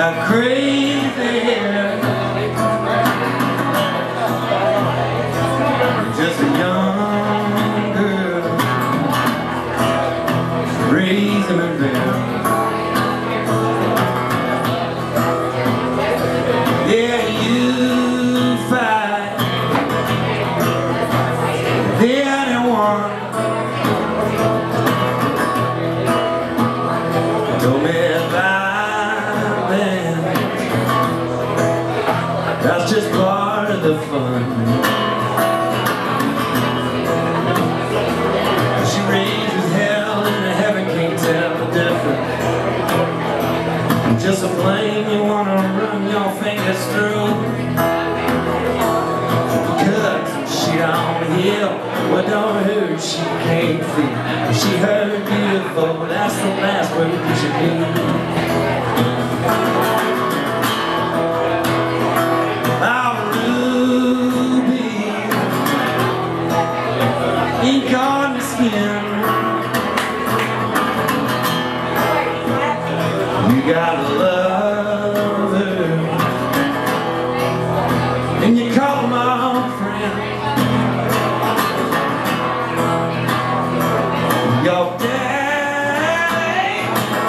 got crazy hair, just a young girl raising a bell. Yeah, you fight the anyone told me about them. That's just part of the fun. She raises hell and heaven can't tell the difference. Just a flame you wanna run your fingers through. Cause she don't heal, but don't hurt, she can't feel. She heard beautiful, that's the last word that she knew. Ink on the skin, you gotta love her, and you call them all friend. Your daddy,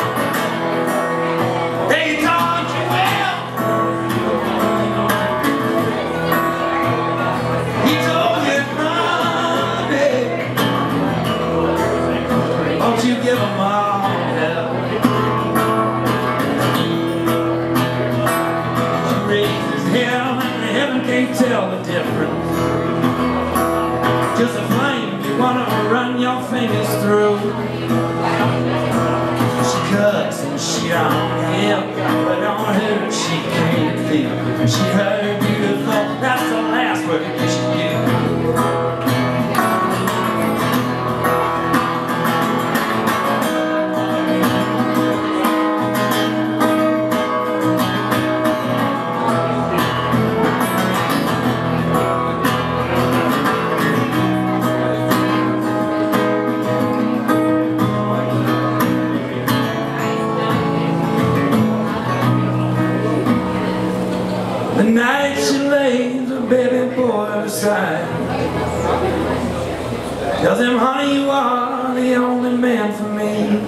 they taught you well. He told you don't you give them all hell. She raises hell and heaven can't tell the difference. Just a flame you wanna run your fingers through. She cuts and she don't heal, but don't hurt, she can't feel. She heard beautiful, that's the last word that she used. The night she lays her baby boy beside, tells him, honey, you are the only man for me.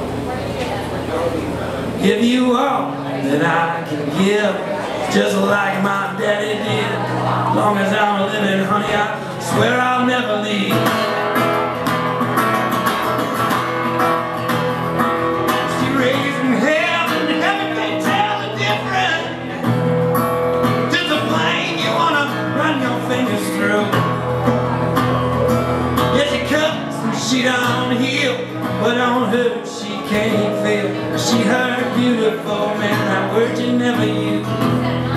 Give you all that I can give, just like my daddy did. As long as I'm living, honey, I swear I'll never leave. She don't heal, but don't hurt, she can't feel. She heard beautiful, man, that word you never used.